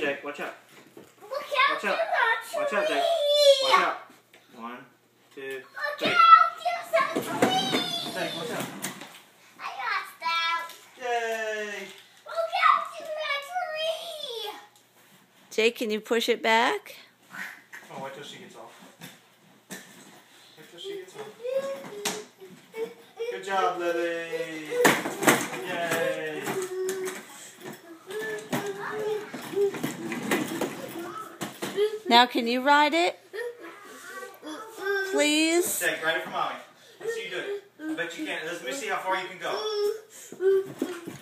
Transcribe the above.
Jake. Watch out. Look out, Watch out. Watch out, Jake. Watch out. 1, 2, 3. Look out, there's a tree. Jake, watch out. I lost out. Yay. Look out, there's a tree. Jake, can you push it back? Oh, wait till she gets off. Wait till she gets off. Good job, Lily. Yay. Now, can you ride it? Please? Jake, ride it for mommy. Let's see you do it. I bet you can. Let me see how far you can go.